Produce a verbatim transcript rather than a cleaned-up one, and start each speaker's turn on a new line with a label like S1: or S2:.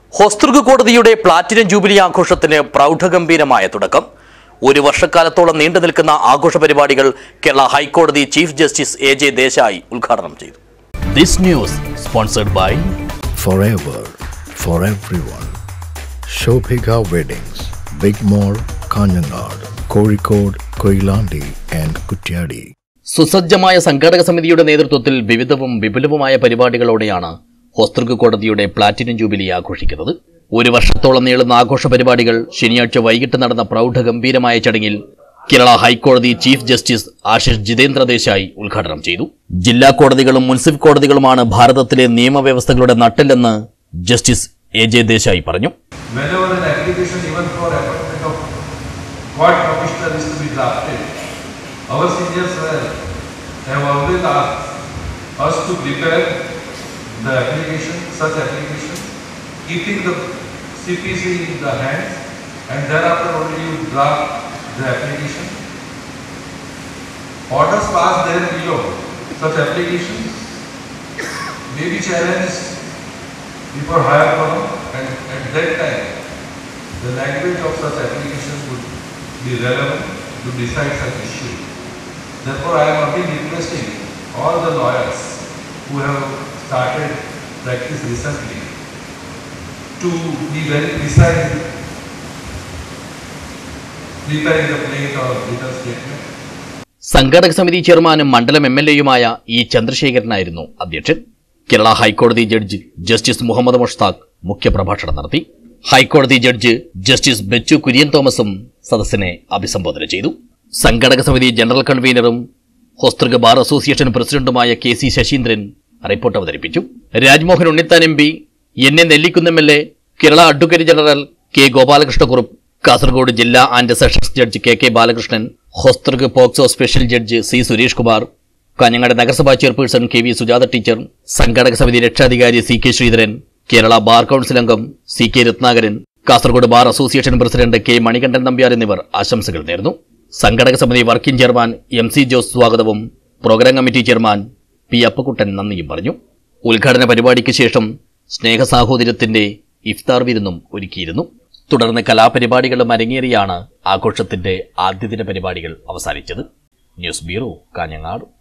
S1: ഹോസ്ദുർഗ് കോടതിയുടെ platinum jubilee ആഘോഷത്തിന് പ്രൗഢഗംഭീരമായ തുടക്കം. ഒരു വർഷക്കാലത്തോളം നീണ്ടു നിൽക്കുന്ന ആഘോഷ പരിപാടികൾ കേരള ഹൈക്കോടതി chief justice A J Desai ഉദ്ഘാടനം ചെയ്തു. This news sponsored by
S2: Forever for everyone. Shobhika Weddings, Big Mall, Kanyanad, Kozhikode, Koilandi and Kutyadi.
S1: സുസജ്ജമായ സംഘാടക സമിതിയുടെ നേതൃത്വത്തിൽ വിവിധവും വിപുലവുമായ പരിപാടികളോടെയാണ് ഹോസ്ദുർഗ് കോടതിയുടെ പ്ലാറ്റിനം ജൂബിലി ആഘോഷിക്കുന്നത്. ഒരു വർഷത്തോളം നീളുന്ന ആഘോഷ പരിപാടികൾ ശനിയാഴ്ച വൈകിട്ട് നടന്ന പ്രൗഢഗംഭീരമായ ചടങ്ങിൽ കേരള ഹൈക്കോടതി ചീഫ് ജസ്റ്റിസ് ആശിഷ് ജിതേന്ദ്ര ദേശായി ഉദ്ഘാടനം ചെയ്തു. ജില്ലാ കോടതികളും മുനിസിപ്പൽ കോടതികളുമാണ് ഭാരതത്തിലെ നിയമവ്യവസ്ഥകളുടെ നട്ടെല്ലെന്ന് ജസ്റ്റിസ് എ ജെ ദേശായി പറഞ്ഞു.
S3: Our seniors have always asked us to prepare the application, such application, keeping the C P C in the hands, and thereafter only you draft the application. Orders passed there below, such applications may be challenged before higher forum, and at that time the language of such applications would be relevant to decide such issue. Therefore, I am again requesting all the lawyers who have started practice recently to be very precise in preparing the plain or written statement.
S1: സംഘാടക സമിതി ചെയർമാനും മണ്ഡലം M L എയുമായ ഇ ചന്ദ്രശേഖരനായിരുന്നു അധ്യക്ഷൻ. കേരള ഹൈക്കോടതി judge justice Muhammad Mushtaq മുഖ്യപ്രഭാഷണം നടത്തി. ഹൈക്കോടതി ജഡ്ജ് ജസ്റ്റിസ് ബെച്ചു കുര്യൻ തോമസും സദസ്സിനെ അഭിസംബോധന ചെയ്തു. സംഘാടക സമിതി ജനറൽ കൺവീനറും ഹോസ്ദുർഗ് ബാർ അസോസിയേഷൻ പ്രസിഡന്റുമായ കെ സി ശശീന്ദ്രൻ റിപ്പോർട്ട് അവതരിപ്പിച്ചു. Rajmohan Unnithan M P, N A Nellikunnu M L A, Kerala advocate general K Gopalakrishnakurup, Kasaragod ജില്ലാ and sessions judge K K Balakrishnan, Hosdurg POCSO special judge C Suresh Kumar, Kanhangad നഗരസഭാ chairperson K V Sujatha teacher, സംഘാടക സമിതി രക്ഷാധികാരി C K Sreedharan, Kerala bar council അംഗം C K Ratnakaran, Kasaragod bar association president K Manikandan Nambiar എന്നിവർ ആശംസകൾ നേർന്നു. സംഘാടക സമിതി working chairman M C Jose സ്വാഗതവും programme committee chairman P Appakkuttan നന്ദിയും പറഞ്ഞു. ഉദ്ഘാടന പരിപാടിക്ക് ശേഷം സ്നേഹസാഹോദര്യത്തിന്റെ ഇഫ്താർ വിരുന്നും ഒരുക്കിയിരുന്നു. തുടർന്ന് കലാപരിപാടികളും അരങ്ങേറിയാണ് ആഘോഷത്തിന്റെ ആദ്യദിന പരിപാടികൾ അവസാനിച്ചത്. News bureau, Kanhangad.